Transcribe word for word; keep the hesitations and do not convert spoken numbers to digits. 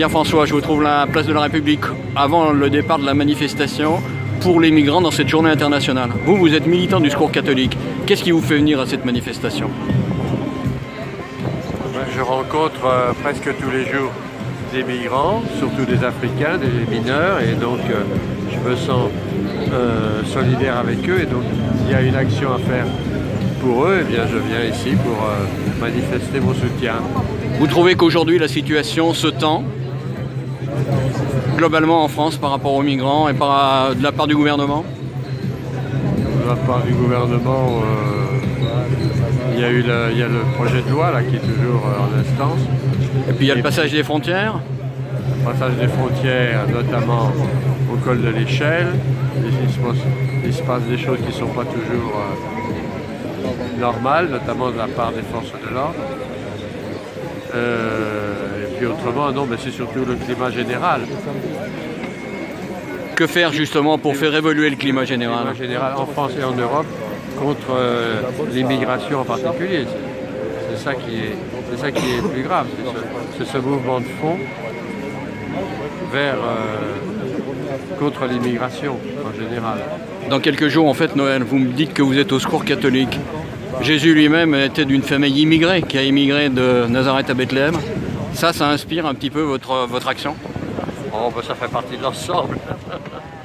Pierre-François, je vous trouve là à la place de la République avant le départ de la manifestation pour les migrants dans cette journée internationale. Vous, vous êtes militant du Secours catholique. Qu'est-ce qui vous fait venir à cette manifestation? Je rencontre euh, presque tous les jours des migrants, surtout des Africains, des mineurs, et donc euh, je me sens euh, solidaire avec eux, et donc s'il y a une action à faire pour eux, eh bien je viens ici pour euh, manifester mon soutien. Vous trouvez qu'aujourd'hui la situation se tend globalement en France par rapport aux migrants et par, de la part du gouvernement? De la part du gouvernement, euh, il y a eu le, il y a le projet de loi là, qui est toujours euh, en instance. Et puis il y a le passage des frontières. Le passage des frontières, notamment au col de l'Échelle. Il se passe, il se passe des choses qui ne sont pas toujours euh, normales, notamment de la part des forces de l'ordre. Euh, et puis autrement, non, mais c'est surtout le climat général. Que faire justement pour faire évoluer le climat général? Le climat général en France et en Europe contre euh, l'immigration en particulier. C'est ça qui est, c'est ça qui est plus grave. C'est ce, ce mouvement de fond vers euh, contre l'immigration en général. Dans quelques jours, en fait, Noël, vous me dites que vous êtes au Secours catholique. Jésus lui-même était d'une famille immigrée, qui a immigré de Nazareth à Bethléem. Ça, ça inspire un petit peu votre, votre action? Oh, ben ça fait partie de l'ensemble.